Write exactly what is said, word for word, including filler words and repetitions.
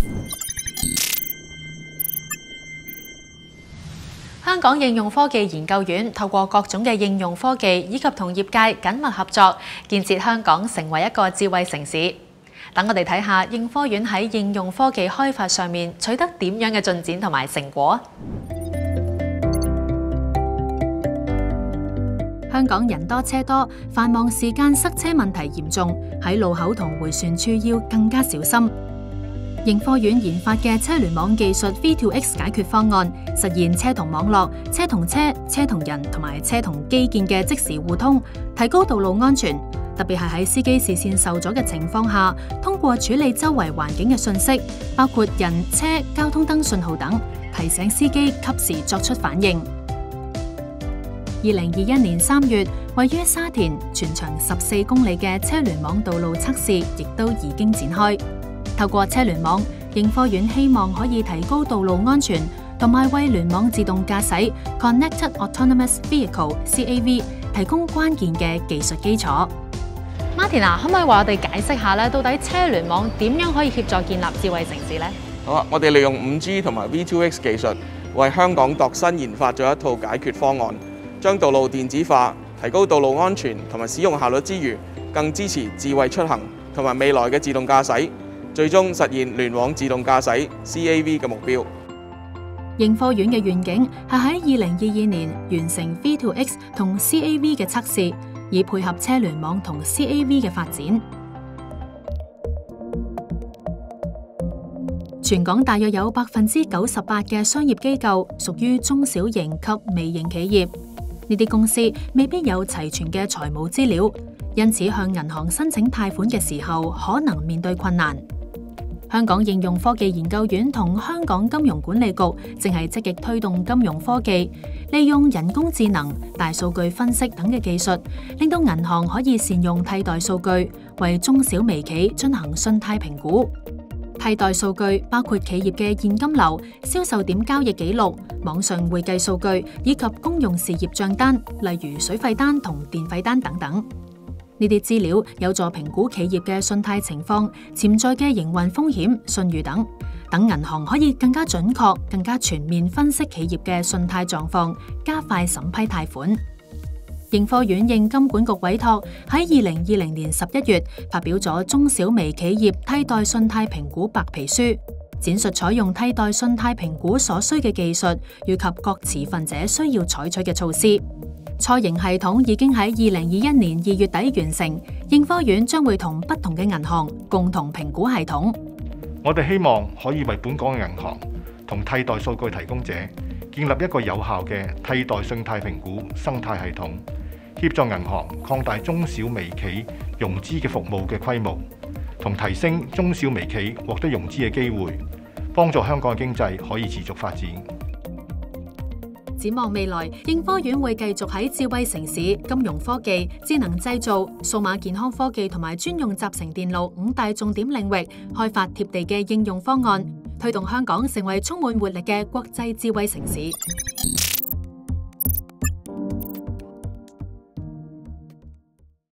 香港應用科技研究院透過各種嘅應用科技以及同業界緊密合作，建設香港成為一個智慧城市。等我哋睇下應科院喺應用科技開發上面取得點樣嘅進展同埋成果。香港人多車多，繁忙時間塞車問題嚴重，喺路口同迴旋處要更加小心。應科院研發嘅車聯網技術 V 二 X 解決方案，實現車同網絡、車同車、車同人同埋車同基建嘅即時互通，提高道路安全。特別係喺司機視線受阻嘅情況下，通過處理周圍環境嘅信息，包括人、車、交通燈信號等，提醒司機及時作出反應。二零二一年三月，位於沙田全長十四公里嘅車聯網道路測試亦都已經展開。透過車聯網，應科院希望可以提高道路安全，同埋為聯網自動駕駛 （Connected Autonomous Vehicle，C A V） 提供關鍵嘅技術基礎。Martin 啊，可唔可以為我哋解釋下咧，到底車聯網點樣可以協助建立智慧城市呢？ 好啊，我哋利用五 G 同埋 V 二 X 技術，為香港度身研發咗一套解決方案，將道路電子化，提高道路安全同埋使用效率之餘，更支持智慧出行同埋未來嘅自動駕駛，最終實現聯網自動駕駛 C A V 嘅目標。 應科院嘅願景係喺二零二二年完成 V 二 X 同 C A V 嘅測試，以配合車聯網同 C A V 嘅發展。全港大約有百分之九十八嘅商業機構屬於中小型及微型企業，呢啲公司未必有齊全嘅財務資料，因此向銀行申請貸款嘅時候可能面對困難。香港應用科技研究院同香港金融管理局正係積極推動金融科技，利用人工智能、大數據分析等嘅技術，令到銀行可以善用替代數據，為中小微企進行信貸評估。替代數據包括企業嘅現金流、銷售點交易記錄、網上會計數據以及公用事業賬單，例如水費單同電費單等等。呢啲資料有助評估企業嘅信貸情況、潛在嘅營運風險、信譽等，等銀行可以更加準確、更加全面分析企業嘅信貸狀況，加快審批貸款。應科院應金管局委託，喺二零二零年十一月發表咗《中小微企業替代信貸評估白皮書》，展述採用替代信貸評估所需嘅技術，以及各持份者需要採取嘅措施。初型系統已經喺二零二一年二月底完成，應科院將會同不同嘅銀行共同評估系統。 我哋希望可以為本港嘅銀行同替代數據提供者建立一個有效嘅替代信貸評估生態系統，協助銀行擴大中小微企融資嘅服務嘅規模，同提升中小微企獲得融資嘅機會，幫助香港嘅經濟可以持續發展。 展望未來，應科院會繼續喺智慧城市、金融科技、智能製造、數碼健康科技同埋專用集成電路五大重點領域開發貼地嘅應用方案，推動香港成為充滿活力嘅國際智慧城市。